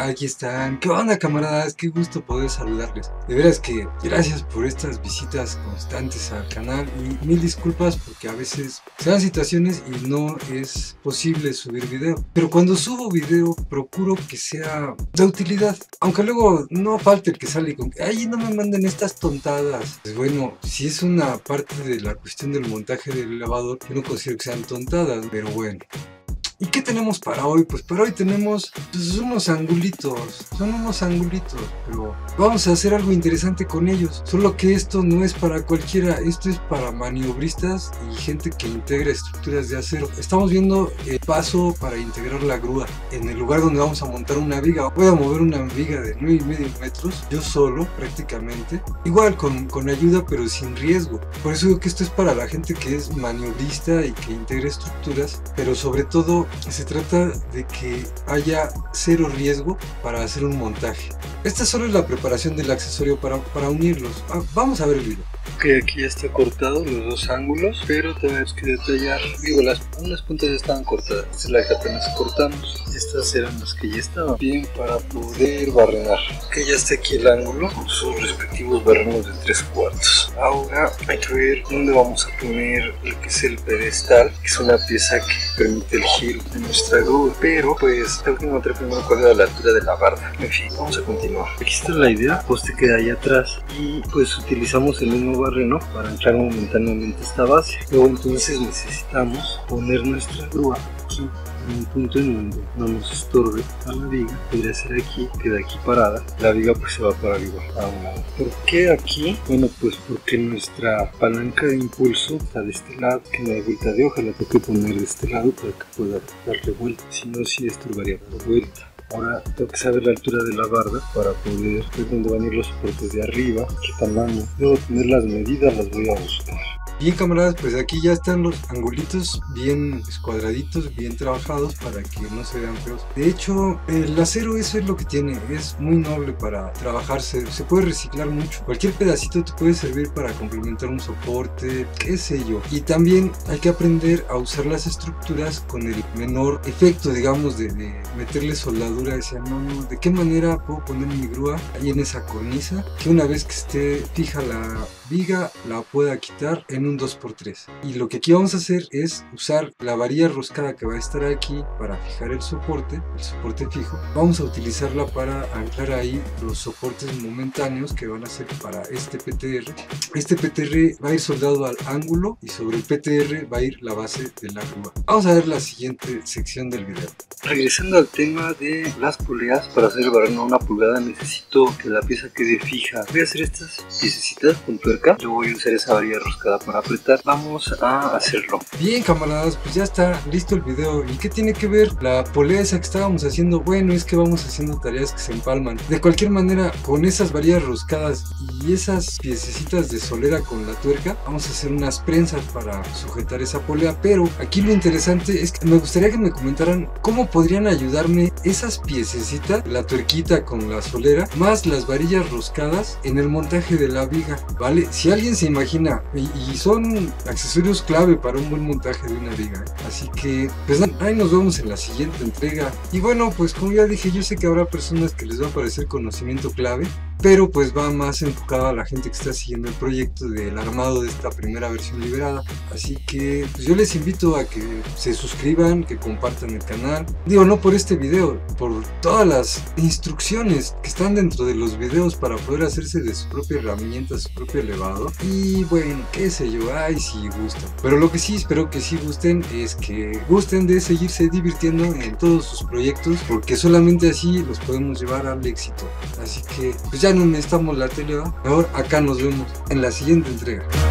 aquí están. ¿Qué onda, camaradas? Qué gusto poder saludarles. De veras que gracias por estas visitas constantes al canal y mil disculpas porque a veces se dan situaciones y no es posible subir video. Pero cuando subo video procuro que sea de utilidad. Aunque luego no falte el que sale con que ay, no me manden estas tontadas. Pues bueno, si es una parte de la cuestión del montaje del elevador, yo no considero que sean tontadas, pero bueno. ¿Y qué tenemos para hoy? Pues para hoy tenemos unos angulitos, son unos angulitos, pero vamos a hacer algo interesante con ellos. Solo que esto no es para cualquiera, esto es para maniobristas y gente que integra estructuras de acero. Estamos viendo el paso para integrar la grúa. En el lugar donde vamos a montar una viga, voy a mover una viga de 9,5 metros, yo solo prácticamente. Igual con ayuda pero sin riesgo. Por eso digo que esto es para la gente que es maniobrista y que integra estructuras, pero sobre todo se trata de que haya cero riesgo para hacer un montaje. Esta solo es la preparación del accesorio para unirlos. Vamos a ver el video. Ok, aquí ya está cortado los dos ángulos, pero tenemos que detallar. Digo, unas puntas ya estaban cortadas, esta es la que apenas cortamos. Estas eran las que ya estaban bien para poder barrenar. Ok, ya está aquí el ángulo con sus respectivos barrenos de 3/4. Ahora hay que ver dónde vamos a poner lo que es el pedestal, que es una pieza que permite el giro de nuestra grúa, pero pues tengo que encontrar primero cuál es la altura de la barda. En fin, vamos a continuar. Aquí está la idea, el poste queda ahí atrás y pues utilizamos el mismo barreno para entrar momentáneamente esta base. Luego entonces necesitamos poner nuestra grúa aquí en un punto en donde no nos estorbe a la viga. Podría ser aquí, queda aquí parada, la viga pues se va para arriba a un lado. ¿Por qué aquí? Bueno, pues porque nuestra palanca de impulso está de este lado, que no hay vuelta de hoja, la tengo que poner de este lado para que pueda darle vuelta, si no sí estorbaría la vuelta. Ahora tengo que saber la altura de la barda para poder ver dónde van a ir los soportes de arriba, qué tamaño. Debo tener las medidas, las voy a buscar. Bien, camaradas, pues aquí ya están los angulitos bien escuadraditos, bien trabajados para que no se vean feos. De hecho, el acero eso es lo que tiene, es muy noble para trabajarse, se puede reciclar mucho. Cualquier pedacito te puede servir para complementar un soporte, qué sé yo. Y también hay que aprender a usar las estructuras con el menor efecto, digamos, de meterle soldadura. Decía, no, ¿de qué manera puedo poner mi grúa ahí en esa cornisa? Que una vez que esté fija la viga, la pueda quitar en un 2x3. Y lo que aquí vamos a hacer es usar la varilla roscada que va a estar aquí para fijar el soporte fijo. Vamos a utilizarla para anclar ahí los soportes momentáneos que van a ser para este PTR. Este PTR va a ir soldado al ángulo y sobre el PTR va a ir la base de la grúa. Vamos a ver la siguiente sección del video. Regresando al tema de las poleas, para hacer el barreno a 1 pulgada necesito que la pieza quede fija. Voy a hacer estas piececitas con tuerca, yo voy a usar esa varilla roscada para apretar. Vamos a hacerlo. Bien, camaradas, pues ya está listo el video. ¿Y qué tiene que ver la polea esa que estábamos haciendo? Bueno, es que vamos haciendo tareas que se empalman. De cualquier manera, con esas varillas roscadas y esas piececitas de solera con la tuerca, vamos a hacer unas prensas para sujetar esa polea. Pero aquí lo interesante es que me gustaría que me comentaran cómo podrían ayudarme esas piececitas, la tuerquita con la solera, más las varillas roscadas en el montaje de la viga, ¿vale? Si alguien se imagina, y son accesorios clave para un buen montaje de una viga, así que pues ahí nos vemos en la siguiente entrega. Y bueno, pues como ya dije, yo sé que habrá personas que les va a parecer conocimiento clave, pero pues va más enfocado a la gente que está siguiendo el proyecto del armado de esta primera versión liberada. Así que pues yo les invito a que se suscriban, que compartan el canal. Digo, no por este video, por todas las instrucciones que están dentro de los videos para poder hacerse de su propia herramienta, su propio elevador. Y bueno, qué sé yo, ay, si gustan. Pero lo que sí espero que sí gusten es que gusten de seguirse divirtiendo en todos sus proyectos, porque solamente así los podemos llevar al éxito. Así que pues ya no necesitamos la tele, ¿va? Mejor acá nos vemos en la siguiente entrega.